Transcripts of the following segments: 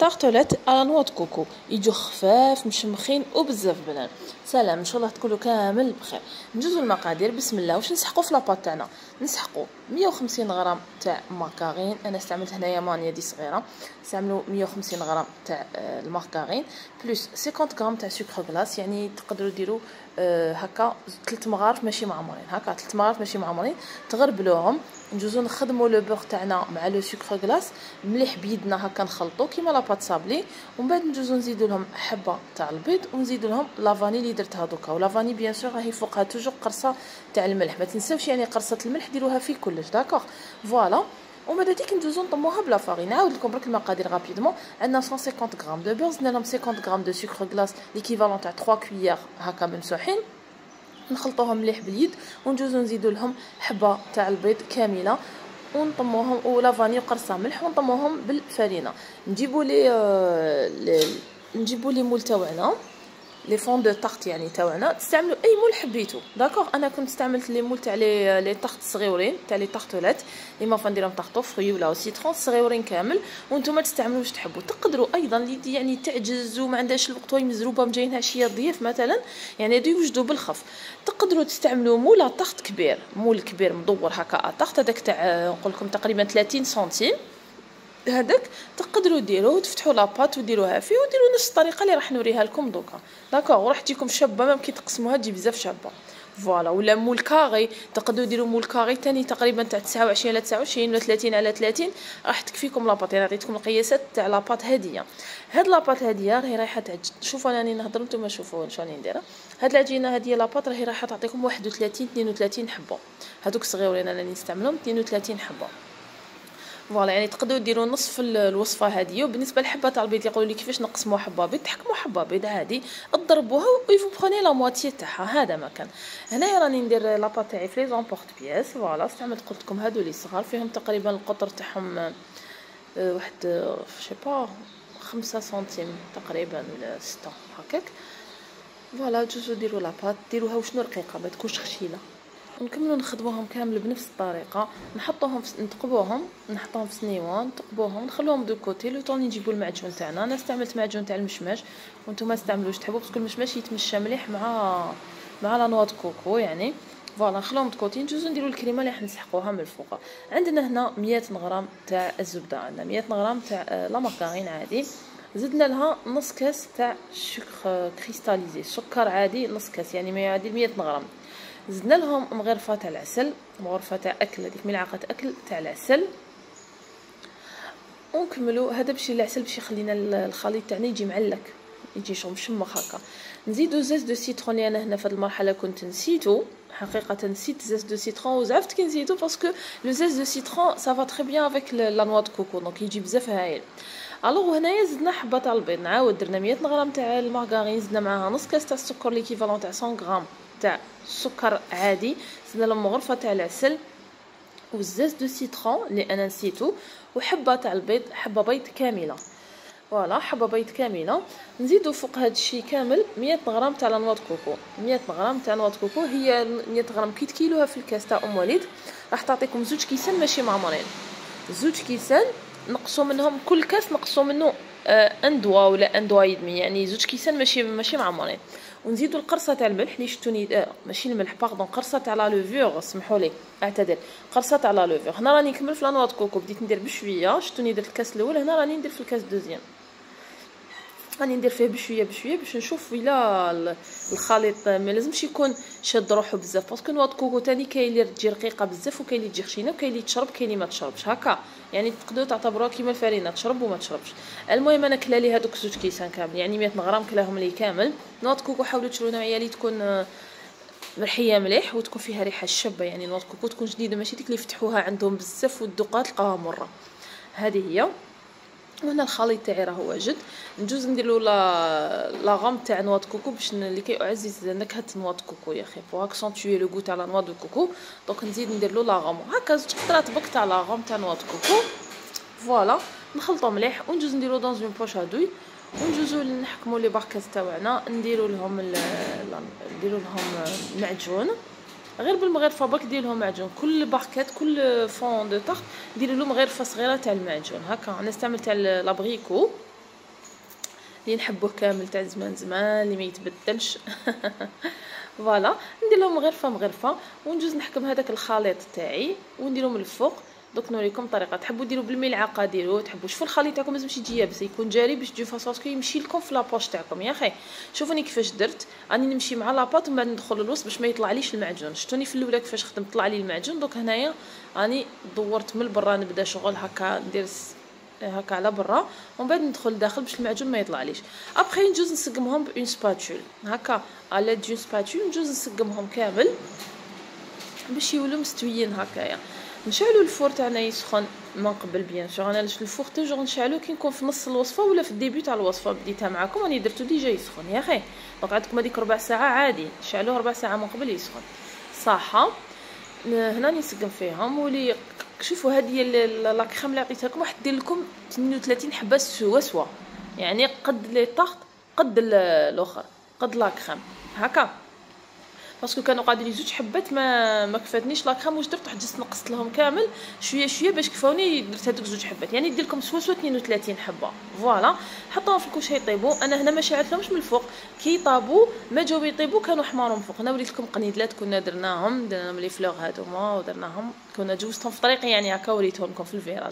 طارتولات على نوا د كوكو، يجوا خفاف مشمخين وبزاف بنان. سلام، ان شاء الله تكونوا كامل بخير. نجوزو المقادير بسم الله. واش نسحقوا في لاباط تاعنا؟ نسحقوا 150 غرام تاع مارغرين، انا استعملت هنايا مانيا دي صغيره، استعملوا 150 غرام تاع المارغرين بلس 50 غرام تاع سكر غلاس، يعني تقدروا ديروا هكا 3 مغارف ماشي معمرين، هكا 3 مغارف ماشي معمرين، تغربلوهم. نجوزو نخدموا لو بور تاعنا مع لو سكر غلاس مليح بيدنا، هكا نخلطو كيما لاباط صابلي، ومن بعد نجوزو نزيدو لهم حبه تاع البيض ونزيدو لهم لافاني اللي درتها دوكا. ولافاني بيان سور راهي فوقها توجور قرصه تاع الملح، ما تنساوش يعني قرصه الملح ديروها في كلش، داكوغ فوالا. ومن بعد نجوزو نطموها بلا فارين. نعاود لكم برك المقادير غابيدمون. عندنا 150 غرام دو بور، زدنا لهم 50 غرام دو سكر غلاس ليكيفالون تاع 3 كويير هكا ممسوحين، نخلطوهم مليح باليد، ونجوزو نزيدو لهم حبه تاع البيض كامله ونطموهم ولا فاني وقرصه ملح ونطموهم بالفارينه. نجيبو لي مول تاعنا لي فون دو طارت يعني تاعنا، تستعملوا اي مول حبيتو، داكوغ. انا كنت استعملت لي مول تاع لي طارت صغيورين تاع لي طارتولات اللي ما نديرهم طارطو فروي ولا سيترون صغيورين كامل، وانتم تستعملوا واش تحبوا. تقدروا ايضا اللي يعني تعجز وما عندهاش الوقت وهي مزروبه مجايين عشيه ضيف مثلا، يعني هادو يوجدوا بالخف، تقدروا تستعملوا مول طارت كبير، مول كبير مدور هكا طارت، هذاك تاع نقول لكم تقريبا 30 سنتيم، هذاك تقدروا ديروه وتفتحوا لاباط وديروها فيه وديروا نفس الطريقه اللي راح نوريها لكم دوكا، داكوغ. وراح تجيكم شابه، مام كي تقسموها تجي بزاف شابه، فوالا. ولا مول كاري، تقدروا ديروا مول كاري ثاني تقريبا تاع 29 على 29 ولا 30 على 30، راح تكفيكم لاباط. انا عطيتكم القياسات تاع لاباط هديه. هاد لاباط هديه راهي رايحه تعجن، شوفوا انا راني نهضر نتوما شوفوا واش راني ندير. هاد العجينه هديه لاباط راهي رايحه تعطيكم 31 32 حبه، هذوك صغيورين انا راني نستعملهم 32 حبه، فوالا. يعني تقدروا ديروا نصف الوصفه هذه. وبالنسبه للحبه تاع البيض يقولوا لي كيفاش نقسموا حبه بيض، تحكموا حبه بيض عادي تضربوها ويفو بروني لا موتي تاعها، هذا ما كان. هنايا راني ندير لاباط تاعي في لي زامبورط بياس، فوالا. استعملت قلت لكم هادو لي صغار، فيهم تقريبا القطر تاعهم واحد شي با 5 سنتيم تقريبا ولا 6 هكاك، فوالا. جوجو ديروا لاباط ديروها وشنو رقيقه، ما تكونش خشيله. نكملوا نخدموهم كامل بنفس الطريقه، نحطوهم نتقبوهم، نحطوهم في سنيوان، نتقبوهم نخلوهم دو كوتي لو طون نجيبوا المعجون تاعنا. انا استعملت معجون تاع المشماش، وانتم استعملوا واش تحبوا، باسكو المشماش يتمشى مليح مع لا نوا د كوكو يعني، فوالا. نخلوهم دو كوتي. نجوزو نديروا الكريمه اللي راح نسحقوها من الفوق. عندنا هنا 100 غرام تاع الزبده، عندنا 100 غرام تاع لا مارغرين عادي، زدنا لها نص كاس تاع سكر كريستاليزي، سكر عادي نص كاس يعني ما يعادل 100 غرام. زدنا لهم مغرفه تاع العسل، مغرفه تاع اكل، هذيك ملعقه اكل تاع العسل. ونكملوا هذا باش العسل باش يخلينا الخليط تاعنا يجي معلك، يجي شو مشمخ هكا. نزيدو زاز دو سيترون، انا هنا في هذه المرحله كنت نسيتو، حقيقه نسيت زاز دو سيترون وزعفت كي نزيدو، باسكو لو زاز دو سيترون سافا تري بيان افيك لا نوا د كوكو، دونك يجي بزاف هايل. الوغ هنايا زدنا حبه تاع البيض، نعاود درنا 100 غرام تاع المارغرين، زدنا معاها نص كاس تاع السكر ليكيفالون تاع 100 غرام تاع سكر عادي، زدنا لهم مغرفه تاع العسل وزاز دو سيترون اللي انا نسيتو، وحبه تاع البيض، حبه بيض كامله، فوالا، حبه بيض كامله. نزيدو فوق هذا الشيء كامل 100 غرام تاع لا نوا د كوكو. 100 غرام تاع نوا د كوكو هي 100 غرام كي تكيلوها في الكاس تاع ام وليد راح تعطيكم 2 كيسان ماشي معمرين، 2 كيسان نقصوا منهم كل كاس نقصوا منه ان دوا ولا ان دوا يدمي، يعني 2 كيسان ماشي معمرين. ونزيدوا القرصه تاع الملح اللي شفتوني ماشي الملح باردون، قرصه تاع لا لوفور، سمحوا لي اعتذر، قرصه تاع لا لوفور. هنا راني نكمل في لا نوا د كوكو، بديت ندير بشويه، شفتوني درت الكاس الاول، هنا راني ندير في الكاس الدوزيام، راني ندير فيه بشويه بشويه باش نشوف الا الخليط ما لازمش يكون شاد روحو بزاف، باسكو نوا د كوكو تاني كاين اللي تجي رقيقه بزاف وكاين اللي تجي خشينه وكاين اللي تشرب كاين اللي ما تشربش هكا، يعني تقدروا تعتبروها كيما الفرينه تشرب وما تشربش. المهم انا كلا لي هذوك 2 كيسان كامل، يعني 100 غرام كلاهم لي كامل. نوا د كوكو حاولوا تشرو نوعيه اللي تكون مرحيه مليح وتكون فيها ريحه شابه، يعني نوا د كوكو تكون جديده ماشي ديك اللي فتحوها عندهم بزاف وتذوقها تلقاها مره، هذه هي. وهنا الخليط تاعي راه واجد. نجوز نديرلو لا غام تاع نوا د كوكو باش لكي اعزز نكهه نوا د كوكو يا اخي، بو اكسونتوي لو غو تاع لا نوا د كوكو، دونك نزيد نديرلو لا غام هكا 2 قطرات بك تاع لا غام تاع نوا د كوكو، فوالا. نخلطو مليح ونجوز نديرو دون اون بوش ادوي، ونجوزو نحكمو لي باركات تاعنا، نديرو لهم معجون غير بالمغرفه باك، دير لهم معجون كل باكيت كل فون دو طارت ديروا لهم غرفه صغيره تاع المعجون هكا. انا استعملت تاع لابريكو اللي نحبوه كامل تاع زمان زمان اللي ما يتبدلش. فوالا ندير لهم مغرفه ونجوز نحكم هذاك الخليط تاعي ونديرهم الفوق. دوك نوريكم طريقه. تحبوا ديروا بالملعقه ديروا، تحبوا شوفوا الخليط تاعكم لازم يجي يابس يكون جاري باش تجيو فاصوص يمشي لكم في لابوش تاعكم يا اخي. شوفوني كيفاش درت، راني نمشي مع لاباط ومن بعد ندخل للوسط باش ما يطلعليش المعجون. شفتوني في الاولى كيفاش خدمت طلع لي المعجون. دوك هنايا راني دورت من برا نبدا شغل هكا ندير هكا على برا ومن بعد ندخل لداخل باش المعجون ما يطلعليش. ابخي نجوز نسقمهم بون سباتول هكا على دون سباتول، نجوز نسقمهم كامل باش يولوا مستويين هكايا. نشعلوا الفور تاعنا يسخن من قبل بيان سور. انا الفور توجور نشعلو كي نكون في نص الوصفه ولا في الديبي تاع الوصفه بديتها معكم راني درتو ديجا يسخن يا اخي. دونك عندكم هذيك ربع ساعه عادي نشعلوه ربع ساعه من قبل يسخن صح. هنا نسقم فيهم ولي شوفوا هذه لا كريم اللي عطيتها لكم راح دير لكم 32 حبه سوا يعني قد لي طاخت قد الاخر قد لا كريم هكا. باسكو كانوا قاعدين لي زوج حبات ما كفاتنيش لا كريم. واش درت؟ حجزت نقصت لهم كامل شويه باش كفاوني. درت هذوك زوج حبات يعني دير لكم سوا 32 حبه. فوالا حطوهم في الكوش يطيبوا. انا هنا ما شعلتهمش من الفوق كي طابوا ما جاو يطيبوا كانوا حمارهم فوق. انا وريت لكم قنيدلات كنا درناهم لي فلور هذوما ودرناهم كنا جوزتهم في طريقي يعني هكا وريتهم لكم في الفيراج.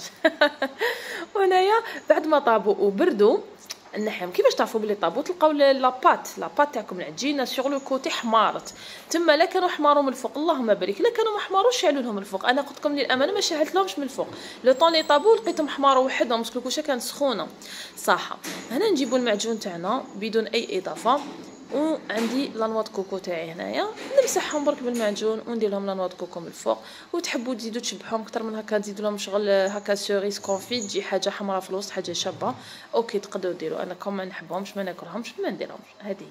وهنايا بعد ما طابوا وبردوا نحيهم. كيفاش تعرفوا بلي طابوا؟ تلقاو لاباط تاعكم العجينه سور لو كوتي حمارت تما. لا كانوا حماروا من الفوق اللهم بارك، لا كانوا ما حماروش شعلوا لهم الفوق. انا قلت لكم للامانه ما شعلت لهمش من الفوق. لو طون لي طابوا لقيتهم حماروا وحدهم باسكو الكوشه كانت سخونه صح. هنا نجيبوا المعجون تاعنا بدون اي اضافه. وعندي لا نوا كوكو تاعي هنايا نمسحهم برك بالمعجون وندير لهم لا نوا كوكو من الفوق. وتحبوا تزيدوا تشبحوهم اكثر من هكا تزيدوا لهم شغل هكا سوريس كونفي تجي حاجه حمراء في الوسط حاجه شابه. اوكي تقدروا ديروا. انا كون ما نحبهمش ما ناكلهمش ما نديرهمش هذه.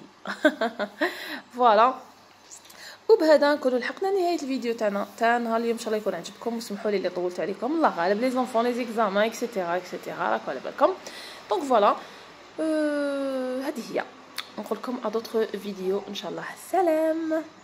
فوالا وبهذا نكونوا لحقنا نهايه الفيديو تاعنا تاع نهار اليوم. ان شاء الله يكون عجبكم وسمحوا لي اللي طولت عليكم. الله غالب لي زونفون لي زيكزامان اكسيتيرا راكم على بالكم. دونك فوالا هذه هي. نقول لكم ا دوطر فيديو ان شاء الله. سلام.